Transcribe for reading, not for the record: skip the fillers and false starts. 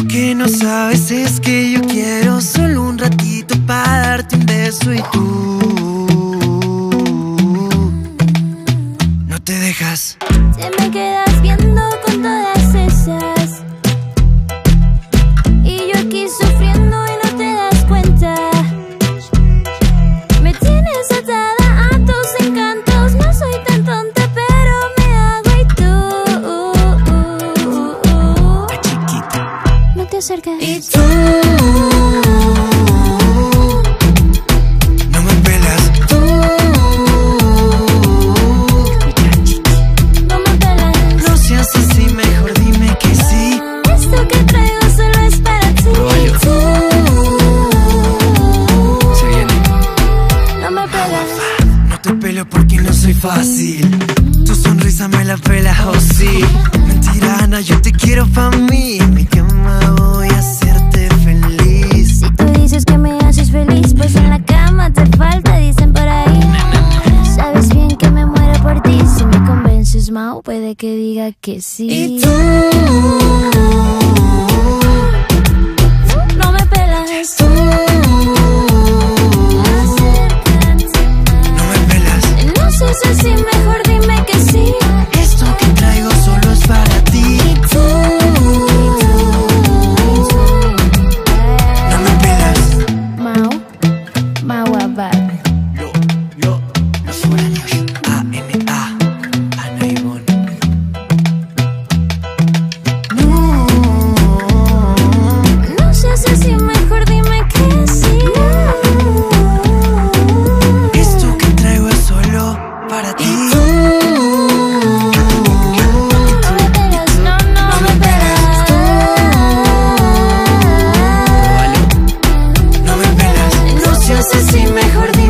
que no sabes es que yo quiero solo un ratito para darte un beso y tú no te dejas. Te me quedas viendo con todas esas y yo aquí sufriendo y no te das cuenta. Me tienes atada a tus encantos. No soy tan tonta pero me hago y tú no te acercas. Y tú no me pelas. Tú no me pelas. No seas así, mejor dime que sí. Esto que traigo solo es para ti. Tú se viene. No me pelas. No te pelo porque no soy fácil. Tu sonrisa me la pela, oh sí. Mentira, Ana, yo te quiero pa' mí. En mi cama voy a hacerte feliz. Si tú dices que me haces feliz, pues en la cama te falta, dicen por ahí. Sabes bien que me muero por ti. Si me convences, Mau, puede que diga que sí. Y tú no me pelas. Tú no me pelas. No seas así, mejor dime que sí. Esto que traigo solo es para ti. Tú no me pelas. Mau, Mau Abad. Los foráneos. A-N-A, Ana Ivonne. No seas así, mejor dime que sí. Esto que traigo es solo para ti. No me pelas, no me pelas. No me pelas. No seas así, mejor dime